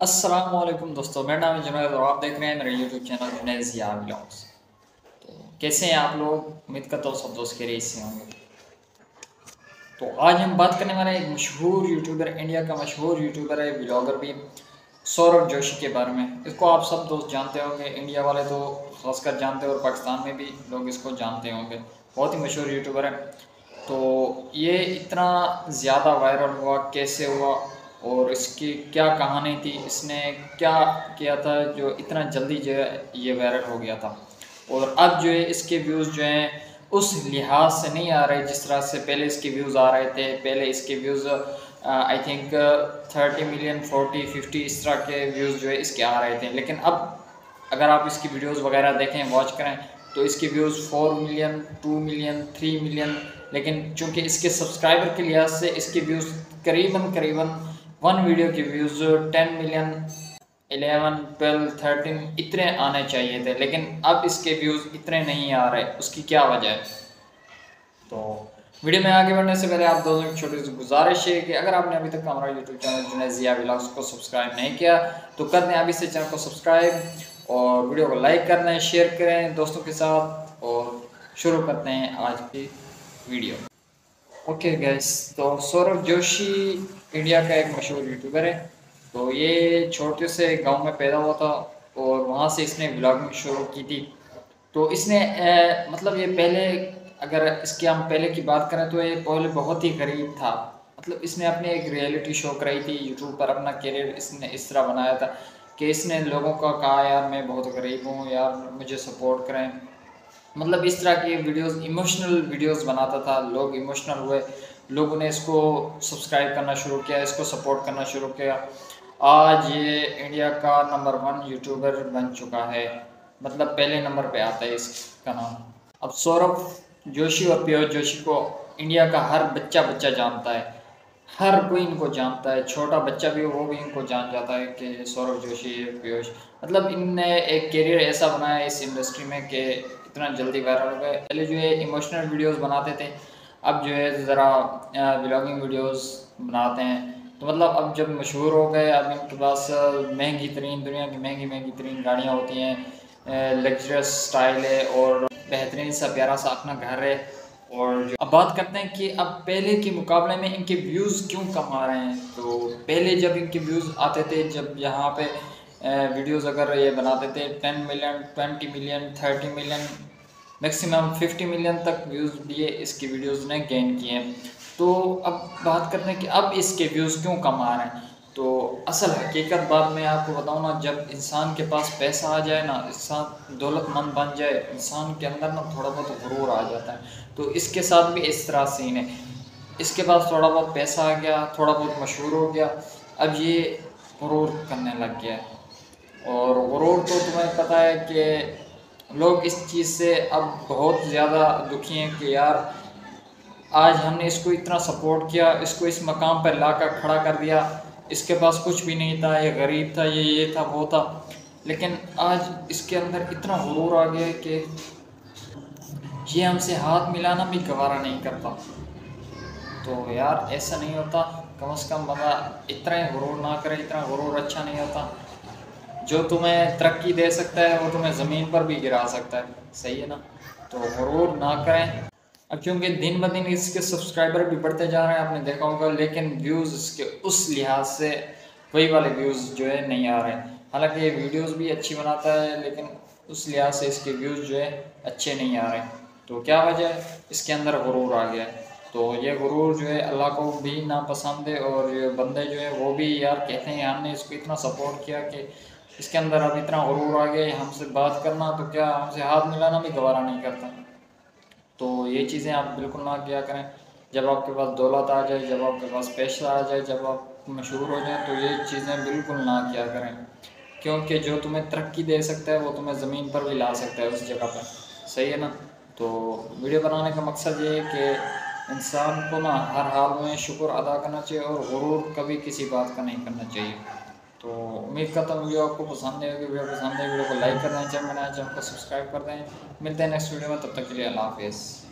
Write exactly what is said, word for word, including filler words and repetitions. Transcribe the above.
अस्सलाम वालेकुम दोस्तों, मेरा नाम है जुनैद और आप देख रहे हैं मेरे YouTube channel Junaid Zia vlogs. तो कैसे हैं आप लोग? उम्मीद करता हूँ सब दोस्त खैरियत से होंगे। तो आज हम बात करने वाले हैं एक मशहूर यूट्यूबर, इंडिया का मशहूर यूट्यूबर है, व्लॉगर भी, सौरभ जोशी के बारे में। इसको आप सब दोस्त जानते होंगे, इंडिया वाले तो खासकर जानते हैं और पाकिस्तान में भी लोग इसको जानते होंगे। बहुत ही मशहूर यूट्यूबर है। तो ये इतना ज़्यादा वायरल हुआ कैसे हुआ और इसकी क्या कहानी थी, इसने क्या किया था जो इतना जल्दी जो है ये वायरल हो गया था। और अब जो है इसके व्यूज़ जो हैं उस लिहाज से नहीं आ रहे जिस तरह से पहले इसके व्यूज़ आ रहे थे। पहले इसके views I think thirty million forty fifty इस तरह के व्यूज़ जो है इसके आ रहे थे, लेकिन अब अगर आप इसकी वीडियोस वगैरह देखें, वॉच करें, तो इसके views four million, two million, three million, लेकिन चूंकि इसके सब्सक्राइबर के लिहाज से इसके व्यूज़ करीबन करीबन वन वीडियो के views ten million, eleven, twelve, thirteen इतने आने चाहिए थे, लेकिन अब इसके व्यूज़ इतने नहीं आ रहे। उसकी क्या वजह है? तो वीडियो में आगे बढ़ने से पहले आप दोनों की छोटी सी गुजारिश है कि अगर आपने अभी तक हमारा YouTube channel Junaid Zia vlogs को सब्सक्राइब नहीं किया तो कर दें अभी से चैनल को सब्सक्राइब और वीडियो को लाइक कर दें, शेयर करें दोस्तों के साथ। और शुरू करते हैं आज की वीडियो। ओके गैस, तो सौरभ जोशी इंडिया का एक मशहूर यूट्यूबर है। तो ये छोटे से गांव में पैदा हुआ था और वहाँ से इसने ब्लॉगिंग शुरू की थी। तो इसने ए, मतलब ये पहले, अगर इसकी हम पहले की बात करें तो ये पहले बहुत ही गरीब था। मतलब इसने अपने एक रियलिटी शो कराई थी यूट्यूब पर, अपना करियर इसने इस तरह बनाया था कि इसने लोगों का कहा यार मैं बहुत गरीब हूँ, यार मुझे सपोर्ट करें। मतलब इस तरह की वीडियोस, इमोशनल वीडियोस बनाता था। लोग इमोशनल हुए, लोगों ने इसको सब्सक्राइब करना शुरू किया, इसको सपोर्ट करना शुरू किया। आज ये इंडिया का नंबर वन यूट्यूबर बन चुका है, मतलब पहले नंबर पे आता है इसका नाम। अब सौरभ जोशी और पीयूष जोशी को इंडिया का हर बच्चा बच्चा जानता है, हर कोई इनको जानता है। छोटा बच्चा भी वो भी इनको जान जाता है कि सौरभ जोशी, पीयूष, मतलब इनने एक करियर ऐसा बनाया इस इंडस्ट्री में कि इतना जल्दी वायरल हो गए। पहले जो है इमोशनल वीडियोस बनाते थे, अब जो है ज़रा व्लॉगिंग वीडियोस बनाते हैं। तो मतलब अब जब मशहूर हो गए, अब इनके पास महंगी तरीन, दुनिया की महंगी महंगी तरीन गाड़ियाँ होती हैं, लग्जरियस स्टाइल है और बेहतरीन सा प्यारा सा अपना घर है। और जो अब बात करते हैं कि अब पहले के मुकाबले में इनके व्यूज़ क्यों कम आ रहे हैं। तो पहले जब इनके व्यूज़ आते थे, जब यहाँ पे वीडियोस अगर ये बनाते थे ten million, twenty million, thirty million, maximum fifty million तक व्यूज़ भी इसकी वीडियोस ने गेन किए हैं। तो अब बात करते हैं कि अब इसके व्यूज़ क्यों कम आ रहे हैं। तो असल हकीकत बात मैं आपको बताऊँ ना, जब इंसान के पास पैसा आ जाए ना, इंसान दौलतमंद बन जाए, इंसान के अंदर ना थोड़ा बहुत गुरूर आ जाता है। तो इसके साथ भी इस तरह सीन है। इसके पास थोड़ा बहुत पैसा आ गया, थोड़ा बहुत मशहूर हो गया, अब ये गुरूर करने लग गया है। और गुरूर तो तुम्हें पता है कि लोग इस चीज़ से अब बहुत ज़्यादा दुखी हैं कि यार आज हमने इसको इतना सपोर्ट किया, इसको इस मकाम पर लाकर खड़ा कर दिया, इसके पास कुछ भी नहीं था, ये गरीब था, ये ये था, वो था, लेकिन आज इसके अंदर इतना गुरूर आ गया कि ये हमसे हाथ मिलाना भी गवारा नहीं करता। तो यार ऐसा नहीं होता, कम से कम बंदा इतना ही गुरूर ना करे, इतना गुरूर अच्छा नहीं होता। जो तुम्हें तरक्की दे सकता है वो तुम्हें ज़मीन पर भी गिरा सकता है, सही है ना? तो गुरूर ना करें। अब क्योंकि दिन ब दिन इसके सब्सक्राइबर भी बढ़ते जा रहे हैं, आपने देखा होगा, लेकिन व्यूज़ इसके उस लिहाज से वही वाले व्यूज़ जो है नहीं आ रहे हैं। हालांकि ये वीडियोज़ भी अच्छी बनाता है, लेकिन उस लिहाज से इसके व्यूज़ जो है अच्छे नहीं आ रहे हैं। तो क्या वजह है? इसके अंदर गुरूर आ गया है। तो ये गुरूर जो है अल्लाह को भी नापसंद है और ये बंदे जो है वो भी यार कहते हैं हमने इसको इतना सपोर्ट किया कि इसके अंदर अब इतना गुरूर आ गया, हमसे बात करना तो क्या, हमसे हाथ मिलाना भी गवारा नहीं करता। तो ये चीज़ें आप बिल्कुल ना किया करें। जब आपके पास दौलत आ जाए, जब आपके पास पैसा आ जाए, जब आप मशहूर हो जाए, तो ये चीज़ें बिल्कुल ना किया करें, क्योंकि जो तुम्हें तरक्की दे सकता है वो तुम्हें ज़मीन पर भी ला सकता है उस जगह पर, सही है ना? तो वीडियो बनाने का मकसद ये है कि इंसान को ना हर हाल में शुक्र अदा करना चाहिए और गुरूर कभी किसी बात का नहीं करना चाहिए। तो उम्मीद करता हूँ वीडियो आपको पसंद है। वीडियो पसंद है वीडियो को लाइक कर दें, चैनल बनाए चैनल को सब्सक्राइब कर दें। मिलते हैं नेक्स्ट वीडियो में, तब तक के लिए अल्लाह हाफिज़।